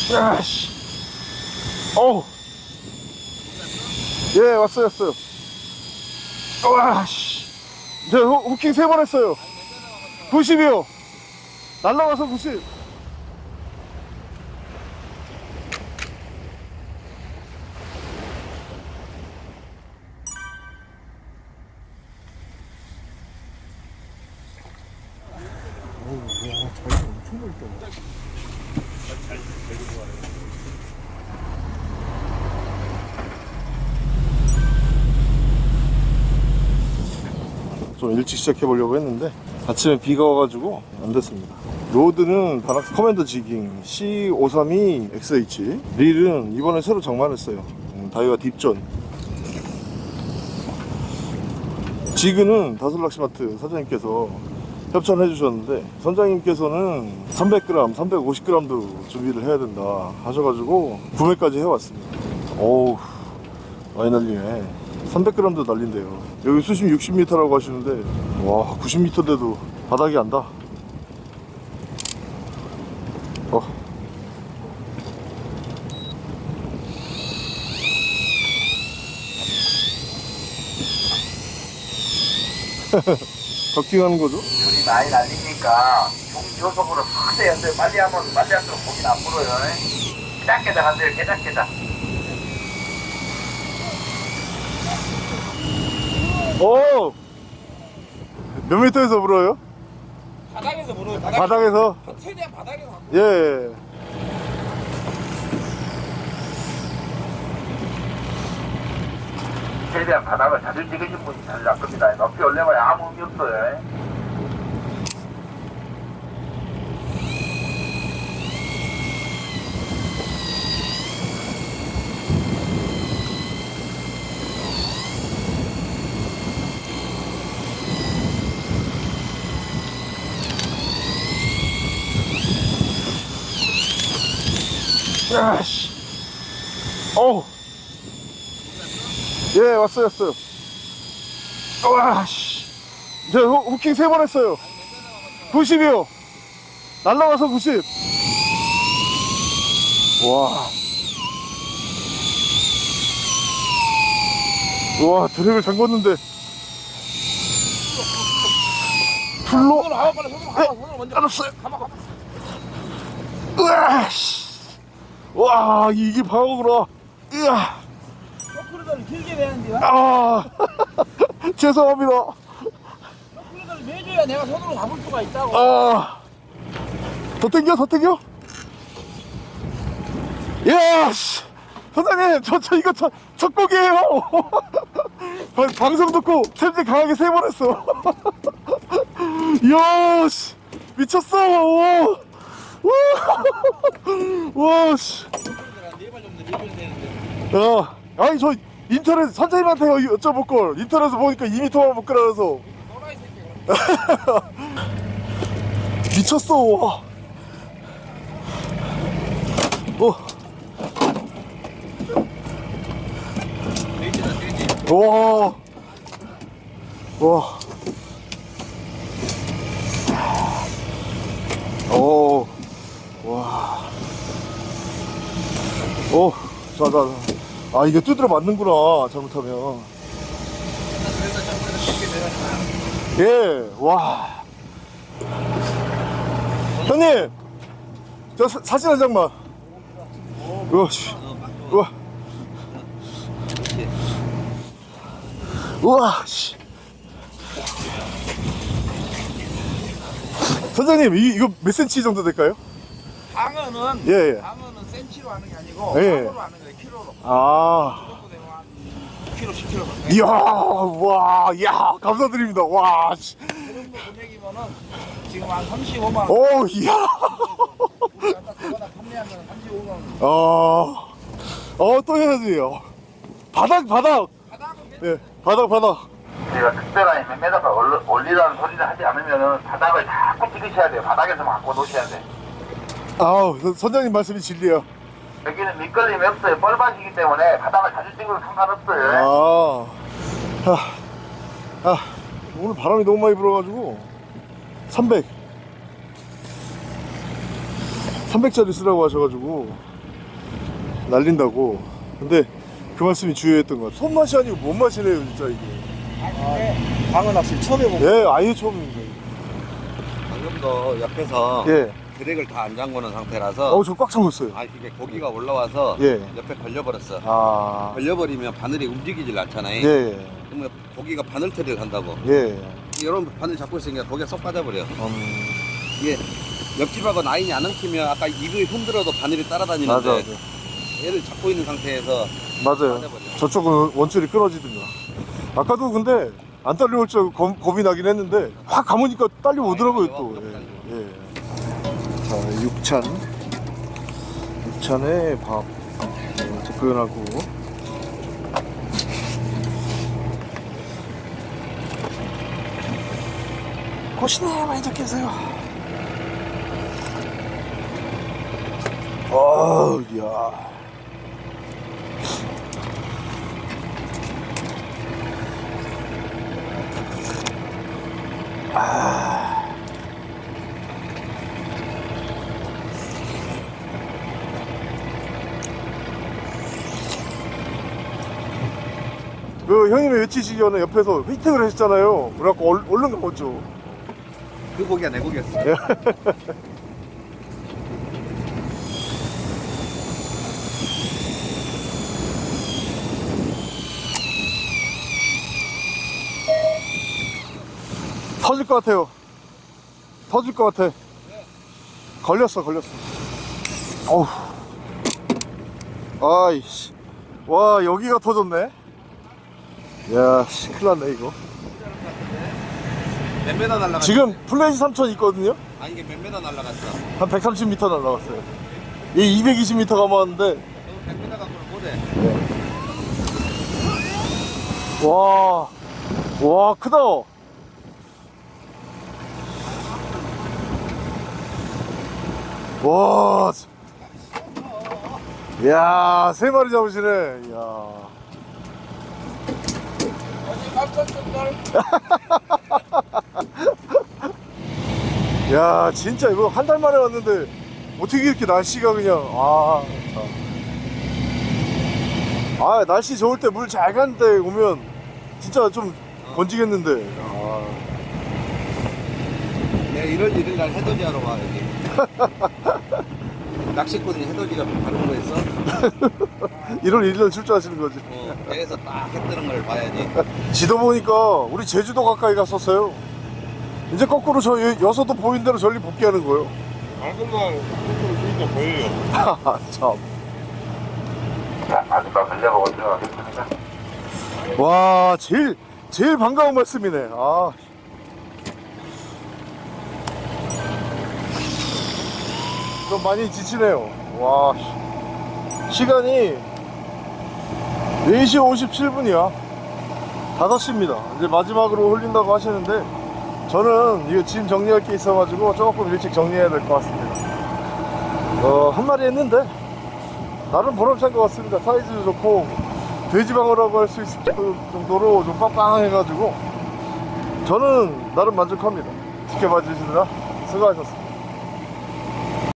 야씨. 어우. 예, 왔어요. 와씨. 저 후킹 3번 했어요. 90이요. 날라가서 90. 좀 일찍 시작해 보려고 했는데 아침에 비가 와가지고 안 됐습니다. 로드는 바낙스 커맨더 지깅 C532XH, 릴은 이번에 새로 장만했어요. 다이와 딥존. 지그는 다솔락시마트 사장님께서 협찬해 주셨는데, 선장님께서는 300g, 350g도 준비를 해야 된다 하셔가지고 구매까지 해왔습니다. 어우, 많이 날리네. 300g도 날린대요. 여기 수심 60m라고 하시는데, 와, 90m인데도 바닥이 안 닿아. 덕킹하는 거죠? 물이 많이 날리니까 중저속으로 크게 했어요. 빨리 하면 빨리 할수록 고기는 안 물어요. 깨작깨작 하세요. 깨작깨작. 오! 몇 미터에서 불어요? 바닥에서 물어요. 바닥에서? 최대한 바닥에서. 예. 최대한 바닥을 자주 찍으신 분이 잘 낚습니다. 높이 올려봐야 아무 의미 없어요. 야씨. 어우. 예, 왔어요. 와씨. 저 후킹 3번 했어요. 90이요. 날라가서 90. 와. 와, 드랙을 잠궜는데. 풀로? 손으로 먼저. 알았어요. 가만. 으아씨. 와, 이게 방어구나. 으아. 서클을 길게 내는데요. 아. 죄송합니다. 서클을 매줘야 내가 손으로 잡을 수가 있다고. 아. 더 땡겨? 예씨. 선생님, 저 이거 첫 곡이에요. 방송 듣고 챔질 강하게 3번 했어. 이야, 씨. 미쳤어. 와, 씨. 네발 정도 내줘야 되는데. 야, 아니, 저 인터넷, 선생님한테 여쭤볼 걸. 인터넷에서 보니까 2m만 못 끌어서. 또라이 새끼. 미쳤어. 와. 와. 오. 와. 오. 자. 아, 이게 두드려 맞는구나. 잘못하면. 예. 와. 형님. 저 사진 한 장만. 우와. 우와, 씨. 선생님, 이거 몇 센치 정도 될까요? 방어는 예. 방어는 센치로 하는 게 아니고 예. 방어로 하는 거예요. 키로로. 아. 그 정도 되면 한 10kg, 10kg. 이야, 와, 이야, 감사드립니다. 와, 씨. 그 정도 금액이면은 지금 한 35만 원. 오, 이야. 우리가 딱 그거나 판매하면 35만 원. 또 해야지. 바닥. 바닥은 예, 바닥. 제가 특별한 몇 메다가 올리라는 소리를 하지 않으면은 바닥을 자꾸 찍으셔야 돼요. 바닥에서만 갖고 놓으셔야 돼. 아우, 선장님 말씀이 진리야. 여기는 밑걸림이 없어요. 뻘밭이기 때문에 바닥을 자주 찍어도 상관없어요. 오늘 바람이 너무 많이 불어가지고 300짜리 쓰라고 하셔가지고 날린다고. 근데 그 말씀이 주요했던 것 같아요. 손맛이 아니고 몸맛이네요 진짜 이게. 방어 낚시 처음 해보고. 예, 아예 처음입니다. 방금도 옆에서 예. 드랙을 다 안 잠궈 놓은 상태라서 저 꽉 참았어요. 아 이게 고기가 올라와서 예. 옆에 걸려버렸어. 아, 걸려버리면 바늘이 움직이질 않잖아요. 예, 그러면 고기가 바늘 처리를 한다고. 예. 이런 바늘 잡고 있으니까 고기가 쏙 빠져버려. 이게 옆집하고 라인이 안 엉키면 아까 입을 흔들어도 바늘이 따라다니는데 맞아, 맞아. 얘를 잡고 있는 상태에서 맞아요. 빠져버려. 저쪽은 원줄이 끊어지든가. 아까도 근데 안 딸려올 줄 알고 겁이 나긴 했는데 확 감으니까 딸려오더라고요 또. 예, 예. 자, 육찬에 밥 접근하고. 고시네 많이 잡겠어요. 이야. 그 형님이 외치시기 전에 옆에서 휘팅을 하셨잖아요. 그래갖고 얼른 감았죠. 그 고기가 내 고기였어. 터질 것 같아요. 터질 것 같아. 걸렸어. 어우. 아이씨. 와, 여기가 터졌네. 야, 씨, 큰일 났네, 이거. 몇 메다 날라갔어? 지금 플레이지 3000 있거든요? 아 이게 몇 메다 날라갔어? 한 130m 날라갔어요. 이 220m 감았는데, 너 100m 갖고는 못해. 와, 크다. 와, 이야, 3마리 잡으시네. 이야. 어디 깜짝 놀랄. 야, 진짜 이거 한 달 만에 왔는데 어떻게 이렇게 날씨가 그냥 날씨 좋을 때 물 잘 가는데 오면 진짜 좀 건지겠는데. 내가 1월 1일 날 해돋이 하러 와 여기. 낚시꾼이 해돋이가 다른 거 있어? 1월 1일 출조하시는 거지. 배에서 딱 해 뜨는 걸 봐야지. 지도 보니까 우리 제주도 가까이 갔었어요. 이제 거꾸로 저 여서도 보인 대로 저리 복귀하는 거예요. 밝은 날 거꾸로 주니까 보여요. 참. 자, 마지막 걸려보고 들어가겠습니다. 와, 제일 반가운 말씀이네. 좀 많이 지치네요. 와, 시간이 4시 57분이야. 5시입니다. 이제 마지막으로 흘린다고 하시는데 저는 이거 짐 정리할 게 있어가지고 조금 일찍 정리해야 될 것 같습니다. 한 마리 했는데 나름 보람찬 것 같습니다. 사이즈도 좋고 돼지방어라고 할 수 있을 정도로 좀 빵빵해가지고 저는 나름 만족합니다. 지켜봐 주시느라 수고하셨습니다.